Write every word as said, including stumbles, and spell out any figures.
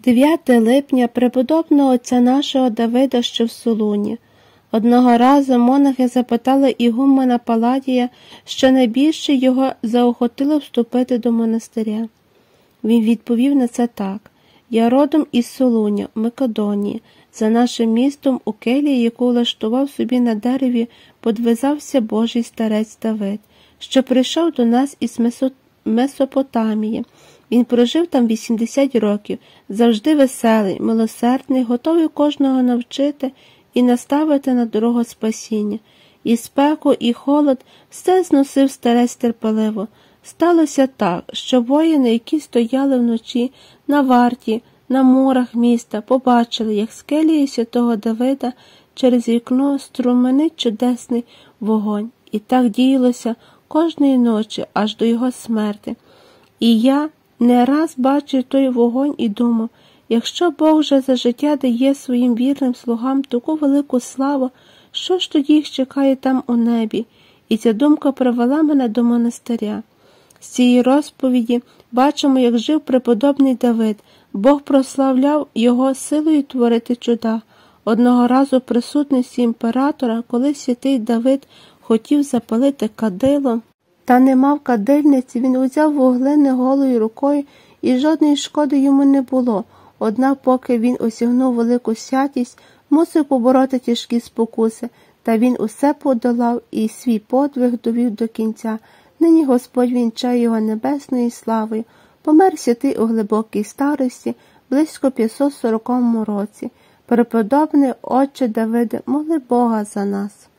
дев'яте липня преподобного отця нашого Давида, що в Солуні. Одного разу монахи запитали ігумена Паладія, що найбільше його заохотило вступити до монастиря. Він відповів на це так: «Я родом із Солуня, Македонії. За нашим містом у келії, яку влаштував собі на дереві, подвизався Божий старець Давид, що прийшов до нас із Месопотамії. Він прожив там вісімдесят років, завжди веселий, милосердний, готовий кожного навчити і наставити на дорогу спасіння. І спеку, і холод все зносив старець терпеливо. Сталося так, що воїни, які стояли вночі на варті, на мурах міста, побачили, як з келії святого Давида через вікно струменить чудесний вогонь. І так діялося кожної ночі, аж до його смерти. І я не раз бачив той вогонь і думав, якщо Бог вже за життя дає своїм вірним слугам таку велику славу, що ж тоді їх чекає там у небі? І ця думка привела мене до монастиря. З цієї розповіді бачимо, як жив преподобний Давид. Бог прославляв його силою творити чуда. Одного разу в присутності імператора, коли святий Давид хотів запалити кадило, та не мав кадильниці, він узяв вуглини голою рукою, і жодної шкоди йому не було. Однак, поки він осягнув велику святість, мусив побороти тяжкі спокуси, та він усе подолав і свій подвиг довів до кінця. Нині Господь вінчає його небесною славою. Помер святий у глибокій старості, близько п'ятсот сороковому році. Преподобний отче Давиде, моли Бога за нас.